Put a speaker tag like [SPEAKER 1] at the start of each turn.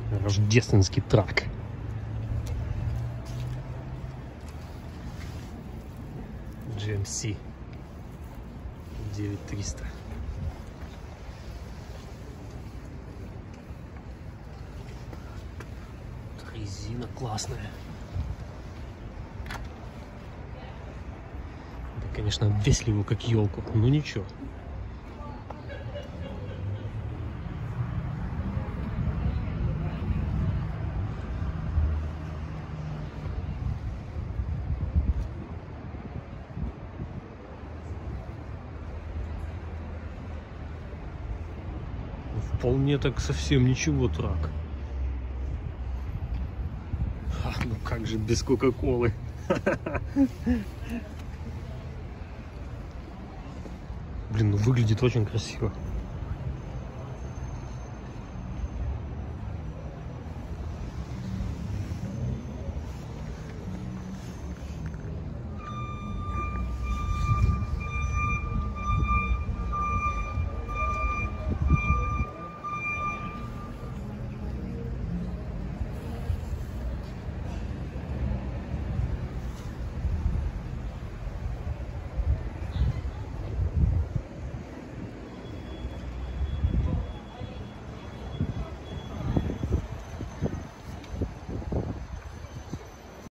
[SPEAKER 1] Рождественский трак. GMC 9300. Резина классная. Да, конечно, обвесили его как елку, но ничего. Вполне так совсем ничего трак. Ну как же без Кока-Колы? Блин, ну выглядит очень красиво.